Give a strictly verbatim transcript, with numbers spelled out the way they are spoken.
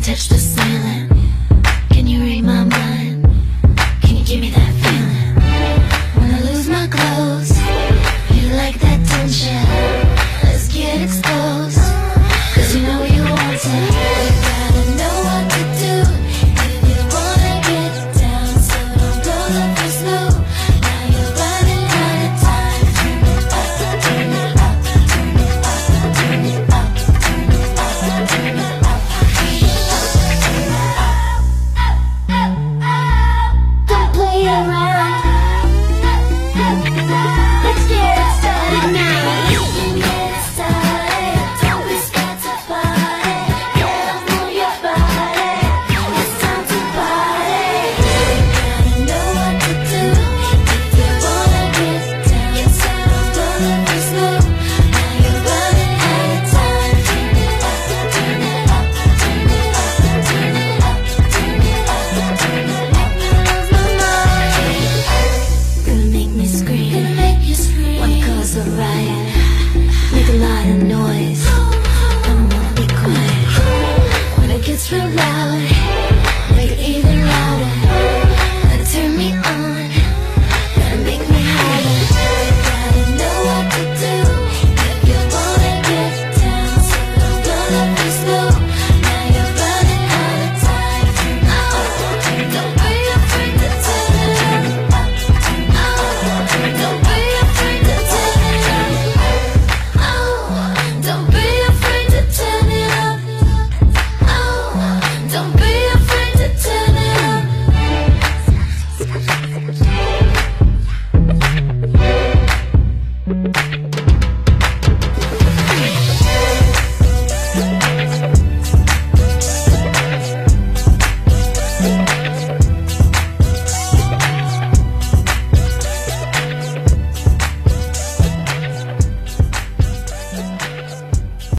touch the ceiling? Can you read my mind? Can you give me that feeling? When I lose my clothes, you like that tension. Let's get exposed, cause you know you want it. You gotta know what to do if you wanna get down. So don't blow the first move. Now you're running out of time. Turn it up, turn it up, turn it up, turn it up, turn it up, turn it up. Don't play around. Let's get it started now. Get it started. Don't be scared to party. Get up, move your body. It's time to party. You gotta know what to do if you wanna get down. So don't blow the first move. Now you're running out of time. Turn it up, turn it up, turn it up, turn it up, turn it up, turn it up. Lose my mind. Gonna make me scream. Gonna make you scream. Wanna cause a riot. Make a lot of noise. I don't wanna be quiet. When it gets real loud.